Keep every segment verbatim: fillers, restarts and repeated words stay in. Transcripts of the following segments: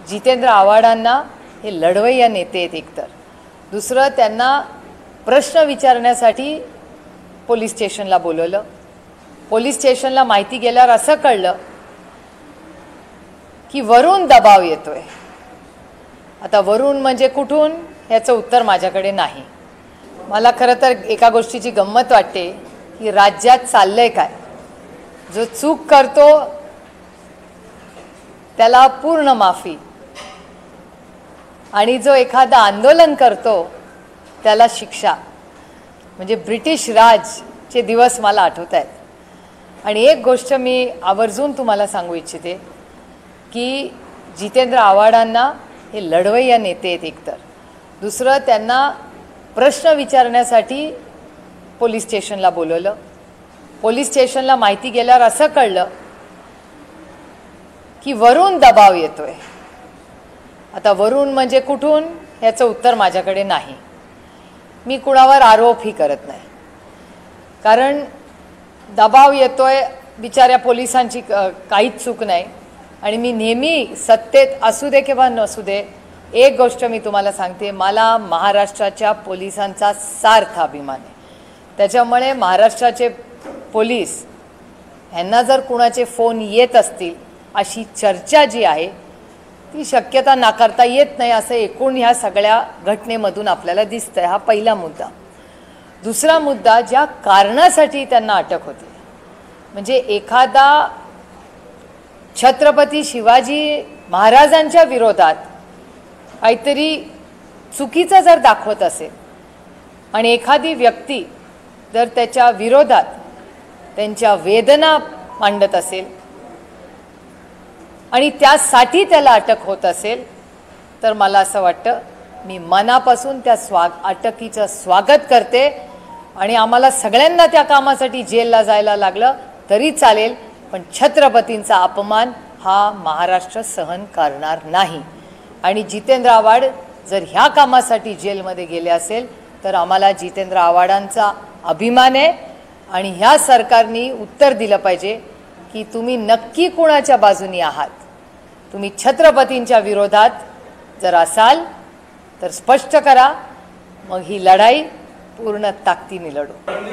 जितेंद्र आव्हाडांना हे लढवय्या नेते आहेत एकतर, दुसरं त्यांना प्रश्न विचारण्यासाठी पोलीस स्टेशनला बोलवलं. पोलीस स्टेशनला माहिती गेल्यावर असं कळलं की वरून दबाव येतोय. आता वरून म्हणजे कुठून याचं उत्तर माझ्याकडे नाही. मला खरं तर एका गोष्टीची गंमत वाटते की राज्यात चाललंय काय. जो चूक करतो त्याला पूर्ण माफी आणि जो एखादा आंदोलन करतो त्याला शिक्षा. म्हणजे ब्रिटिश राजचे दिवस मला आठवत आहेत. आणि एक गोष्ट मी आवर्जून तुम्हाला सांगू इच्छिते की जितेंद्र आव्हाडांना हे लढवय्या नेते आहेत एकतर, दुसरं त्यांना प्रश्न विचारण्यासाठी पोलीस स्टेशनला बोलवलं. पोलीस स्टेशनला माहिती गेल्यावर असं कळलं की वरून दबाव येतोय. आता वरून म्हणजे कुठून याचं उत्तर माझ्याकडे नाही. मी कुणावर आरोपही करत नाही, कारण दबाव येतोय बिचाऱ्या पोलिसांची काहीच चूक नाही. आणि मी नेहमी सत्तेत असू दे किंवा नसू दे, एक गोष्ट मी तुम्हाला सांगते, मला महाराष्ट्राच्या पोलिसांचा सार्थ अभिमान आहे. त्याच्यामुळे महाराष्ट्राचे पोलीस ह्यांना जर कुणाचे फोन येत असतील अशी चर्चा जी आहे ती शक्यता नाकारता येत नाही असं एकूण ह्या सगळ्या घटनेमधून आपल्याला दिसतंय. हा पहिला मुद्दा. दुसरा मुद्दा, ज्या कारणासाठी त्यांना अटक होते, म्हणजे एखादा छत्रपती शिवाजी महाराजांच्या विरोधात काहीतरी चुकीचं जर दाखवत असेल आणि एखादी व्यक्ती जर त्याच्या विरोधात त्यांच्या वेदना मांडत असेल आणि त्यासाठी त्याला अटक होत असेल तर मला असं वाटतं, मी मनापासून त्या स्वाग अटकीचं स्वागत करते. आणि आम्हाला सगळ्यांना त्या कामासाठी जेलला जायला लागलं तरी चालेल, पण छत्रपतींचा अपमान हा महाराष्ट्र सहन करणार नाही. आणि जितेंद्र आव्हाड जर ह्या कामासाठी जेलमध्ये गेले असेल तर आम्हाला जितेंद्र आव्हाडांचा अभिमान आहे. आणि ह्या सरकारने उत्तर दिलं पाहिजे की तुम्ही नक्की कोणाच्या बाजूनी आहात. तुम्ही छत्रपतींच्या विरोधात जर असाल तर स्पष्ट करा, मग ही लढाई पूर्ण ताकदीने लढू.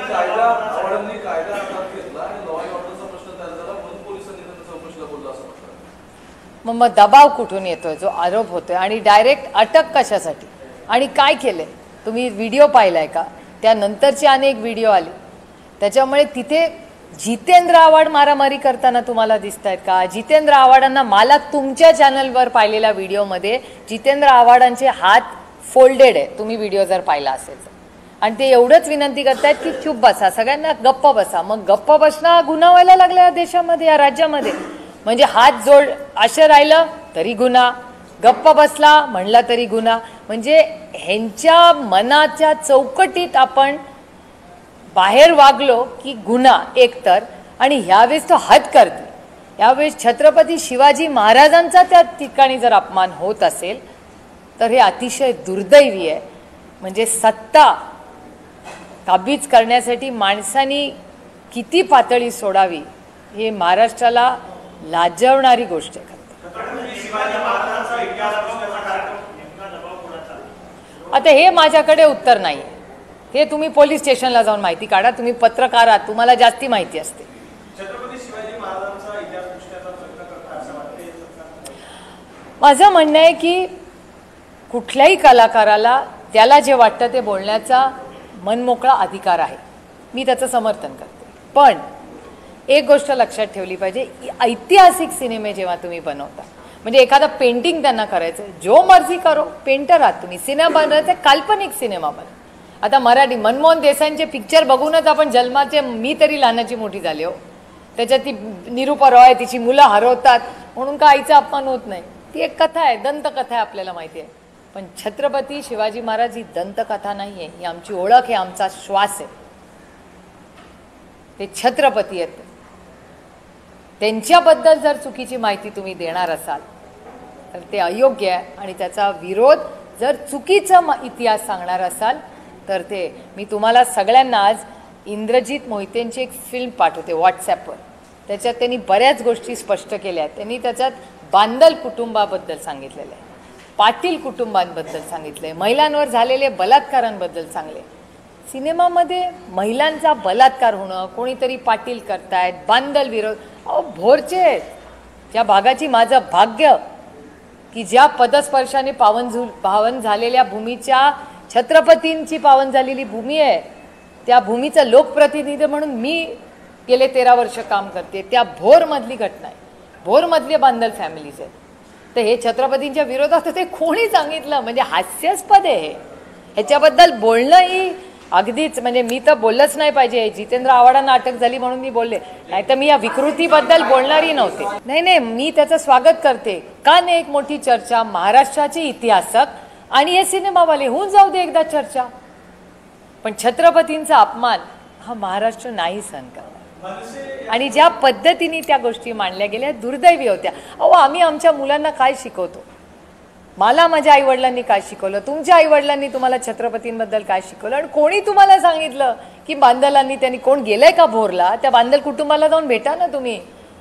मग मग दबाव कुठून येतोय जो आरोप होतोय, आणि डायरेक्ट अटक कशासाठी आणि काय केलंय? तुम्ही व्हिडिओ पाहिलाय का? त्यानंतरची अनेक व्हिडिओ आले, त्याच्यामुळे तिथे जितेंद्र आव्हाड मारामारी करताना तुम्हाला दिसत आहेत का? जितेंद्र आव्हाडांना मला तुमच्या चॅनलवर पाहिलेल्या व्हिडिओमध्ये जितेंद्र आव्हाडांचे हात फोल्डेड आहे, तुम्ही व्हिडिओ जर पाहिला असेल तर. आणि ते एवढंच विनंती करतायत की चुप बसा, सगळ्यांना गप्प बसा. मग गप्प बसणं गुन्हा व्हायला लागला या देशामध्ये, या राज्यामध्ये. म्हणजे हात जोड असे राहिलं तरी गुन्हा, गप्प बसला म्हणला तरी गुन्हा. म्हणजे ह्यांच्या मनाच्या चौकटीत आपण बाहेर वागलो की गुन्हा एकतर, आणि ह्यावेळेस तो हद करते. यावेळेस छत्रपती शिवाजी महाराजांचा त्या ठिकाणी जर अपमान होत असेल तर हे अतिशय दुर्दैवी आहे. म्हणजे सत्ता काबीज करण्यासाठी माणसांनी किती पातळी सोडावी हे महाराष्ट्राला लाजवणारी गोष्ट आहे. आता हे माझ्याकडे उत्तर नाही आहे, हे तुम्ही पोलीस स्टेशनला जाऊन माहिती काढा. तुम्ही पत्रकार आहात, तुम्हाला जास्ती माहिती असते. माझं म्हणणं आहे की कुठल्याही कलाकाराला त्याला जे वाटतं ते बोलण्याचा मनमोकळा अधिकार आहे, मी त्याचं समर्थन करते. पण एक गोष्ट लक्षात ठेवली पाहिजे, ऐतिहासिक सिनेमे जेव्हा तुम्ही बनवता, म्हणजे एखादा पेंटिंग त्यांना करायचं, जो मर्जी करो, पेंटर आहात तुम्ही, सिनेमा बनवायचा काल्पनिक सिनेमा बना. आता मराठी मनमोहन देसाईंचे पिक्चर बघूनच आपण जन्माचे, मी तरी लहानाची मोठी झाली हो. त्याच्यात ती निरूपा रॉय तिची मुलं हरवतात म्हणून का आईचा अपमान होत नाही, ती एक कथा आहे, दंतकथा आहे, आपल्याला माहिती आहे. पण छत्रपती शिवाजी महाराज ही दंतकथा नाही आहे, ही आमची ओळख आहे, आमचा श्वास आहे. ते छत्रपती आहेत. त्यांच्याबद्दल जर चुकीची माहिती तुम्ही देणार असाल तर ते अयोग्य आहे. आणि त्याचा विरोध जर चुकीचा इतिहास सांगणार असाल तर ते, मी तुम्हाला सगळ्यांना आज इंद्रजित मोहितेंची एक फिल्म पाठवते व्हॉट्सॲपवर. त्याच्यात त्यांनी बऱ्याच गोष्टी स्पष्ट केल्या आहेत. त्यांनी त्याच्यात बांदल कुटुंबाबद्दल सांगितलेलं आहे, पाटील कुटुंबांबद्दल सांगितलंय, महिलांवर झालेले बलात्कारांबद्दल सांगले. सिनेमामध्ये महिलांचा बलात्कार होणं, कोणीतरी पाटील करतायत, बांदल विरोध, अहो भोरचे आहेत. ज्या भागाची माझं भाग्य की ज्या पदस्पर्शाने पावन झुल पावन झालेल्या भूमीच्या छत्रपतींची पावन झालेली भूमी आहे, त्या भूमीचं लोकप्रतिनिधी म्हणून मी गेले तेरा वर्ष काम करते. त्या भोरमधली घटना आहे, भोरमधले बांदल फॅमिलीज आहेत. तर हे छत्रपतींच्या विरोधात ते कोणी सांगितलं, म्हणजे हास्यास्पद आहे. ह्याच्याबद्दल बोलणंही अगदीच, म्हणजे मी तर बोललंच नाही पाहिजे. जितेंद्र आव्हाडांना अटक झाली म्हणून मी बोलले, नाही तर मी या विकृतीबद्दल बोलणारी नव्हते. नाही नाही मी त्याचं स्वागत करते. का नाही एक मोठी चर्चा, महाराष्ट्राचे इतिहासक आणि हे सिनेमावाले होऊन जाऊ दे एकदा चर्चा. पण छत्रपतींचा अपमान हा महाराष्ट्र नाही सहन करणार. आणि ज्या पद्धतीने त्या गोष्टी मांडल्या गेल्या दुर्दैवी होत्या. अहो आम्ही आमच्या मुलांना काय शिकवतो, मला माझ्या आईवडिलांनी काय शिकवलं, तुमच्या आईवडिलांनी तुम्हाला छत्रपतींबद्दल काय शिकवलं, आणि कोणी तुम्हाला सांगितलं की बांदलांनी, त्यांनी कोण गेलंय का भोरला, त्या बांदल कुटुंबाला जाऊन भेटा ना तुम्ही.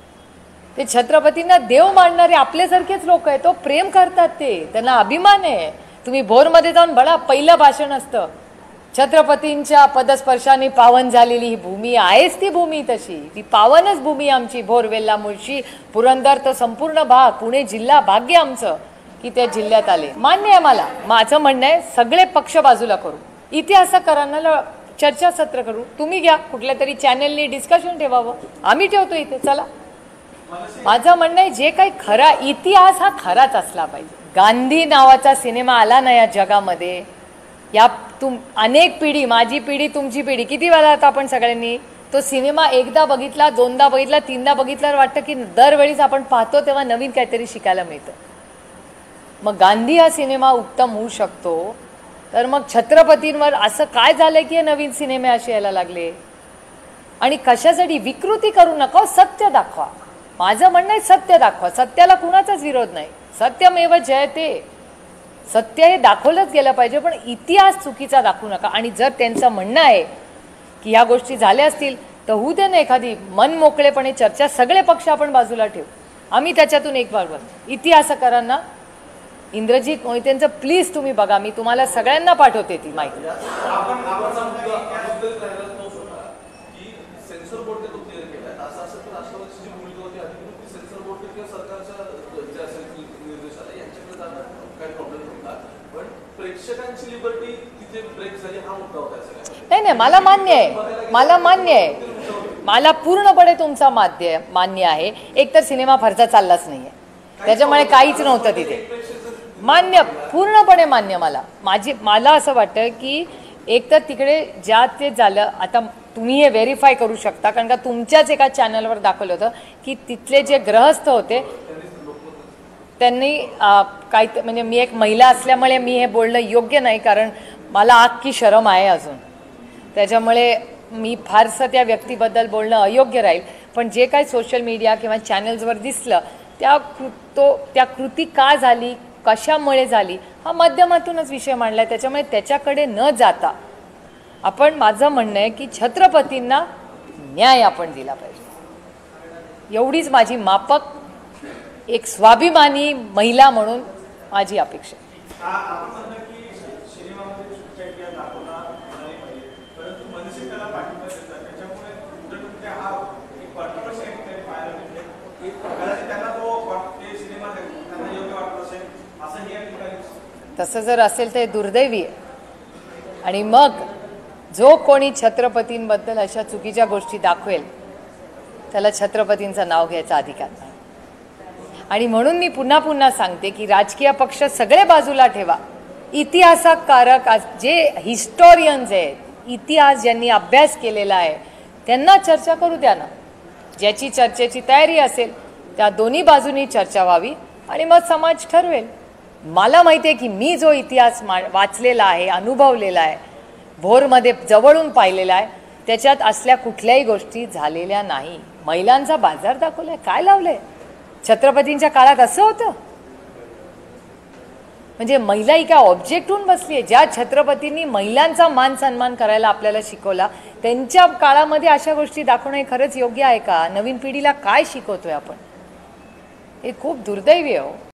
ते छत्रपतींना देव मानणारे आपल्यासारखेच लोक आहेत, तो प्रेम करतात, ते त्यांना अभिमान आहे. तुम्ही भोरमध्ये जाऊन बघा, पहिलं भाषण असतं, छत्रपतींच्या पदस्पर्शाने पावन झालेली ही भूमी आहेच. ती भूमी तशी, ती पावनच भूमी आमची. भोरवेल्ला, मुळशी, पुरंदर, तो संपूर्ण भाग, पुणे जिल्हा, भाग्य आमचं की त्या जिल्ह्यात आले. मान्य आहे मला, माझं म्हणणं आहे सगळे पक्ष बाजूला करू, इतिहासकारांना चर्चासत्र करू, तुम्ही घ्या, कुठल्या तरी चॅनलनी डिस्कशन ठेवावं, आम्ही ठेवतो इथे, चला. माझं म्हणणं आहे जे काही खरा इतिहास हा खराच असला पाहिजे. गांधी नावाचा सिनेमा आला ना या जगामध्ये, या तुम अनेक पिढी, माझी पिढी, तुमची पिढी, किती वेळा आता आपण सगळ्यांनी तो सिनेमा एकदा बघितला, दोनदा बघितला, तीनदा बघितल्यावर वाटतं की दरवेळीच आपण पाहतो तेव्हा नवीन काहीतरी शिकायला मिळतं. मग गांधी हा सिनेमा उत्तम होऊ शकतो, तर मग छत्रपतींवर असं काय झालंय की हे नवीन सिनेमे असे यायला लागले. आणि कशासाठी विकृती करू नका, सत्य दाखवा. माझं म्हणणं आहे सत्य दाखवा, सत्याला कुणाचाच विरोध नाही, सत्यमेव जयते. सत्य हे दाखवलंच गेलं पाहिजे, पण इतिहास चुकीचा दाखवू नका. आणि जर त्यांचं म्हणणं आहे की ह्या गोष्टी झाल्या असतील तर होऊ दे ना एखादी मन मोकळेपणे चर्चा, सगळे पक्ष आपण बाजूला ठेवू, आम्ही त्याच्यातून एक भाग बघू. इतिहासकारांना इंद्रजित मोहितेंचं प्लीज तुम्ही बघा, मी तुम्हाला सगळ्यांना पाठवते ती माहिती. नाही नाही मला मान्य आहे, मला मान्य आहे, मला पूर्णपणे तुमचा माध्य मान्य आहे. एकतर सिनेमा फारसा चाललाच नाहीये, त्याच्यामुळे काहीच नव्हतं तिथे. मान्य, पूर्णपणे मान्य. मला माझी मला असं वाटतं की एकतर तिकडे ज्या ते झालं, आता तुम्ही हे व्हेरीफाय करू शकता, कारण का तुमच्याच एका चॅनलवर दाखवलं होतं की तिथले जे ग्रहस्थ होते त्यांनी काय, म्हणजे मी एक महिला असल्यामुळे मी हे बोलणं योग्य नाही, कारण मला आग शरम आहे अजून, त्याच्यामुळे मी फारसं त्या व्यक्तीबद्दल बोलणं अयोग्य राहील. पण जे काही सोशल मीडिया किंवा चॅनल्सवर दिसलं त्या तो त्या कृती का झाली, कशामुळे झाली, हा माध्यमातूनच विषय मांडला आहे. त्याच्यामुळे त्याच्याकडे न जाता आपण, माझं म्हणणं आहे की छत्रपतींना न्याय आपण दिला पाहिजे, एवढीच माझी मापक एक स्वाभिमानी महिला म्हणून माझी अपेक्षा. तसं जर असेल तर दुर्दैवी आहे. आणि मग जो कोणी छत्रपतींबद्दल अशा चुकीच्या गोष्टी दाखवेल त्याला छत्रपतींचं नाव घ्यायचा अधिकार नाही. आणि म्हणून मी पुन्हा पुन्हा सांगते की राजकीय पक्ष सगळे बाजूला ठेवा, इतिहासकारक जे हिस्टोरियन्स आहेत, इतिहास ज्यांनी अभ्यास केलेला आहे त्यांना चर्चा करू द्या ना. ज्याची चर्चेची तयारी असेल त्या दोन्ही बाजूनी चर्चा व्हावी आणि मग समाज ठरवेल. मला माहिती आहे की मी जो इतिहास वाचलेला आहे, अनुभवलेला आहे, भोरमध्ये जवळून पाहिलेला आहे, त्याच्यात असल्या कुठल्याही गोष्टी झालेल्या नाही. महिलांचा बाजार दाखवलाय, काय लावलंय? छत्रपतींच्या काळात असं होतं? म्हणजे महिला ही काय ऑब्जेक्ट होऊन बसली आहे? ज्या छत्रपतींनी महिलांचा मान सन्मान करायला आपल्याला शिकवला त्यांच्या काळामध्ये अशा गोष्टी दाखवणं खरंच योग्य आहे का? नवीन पिढीला काय शिकवतोय आपण? हे खूप दुर्दैवी आहे हो.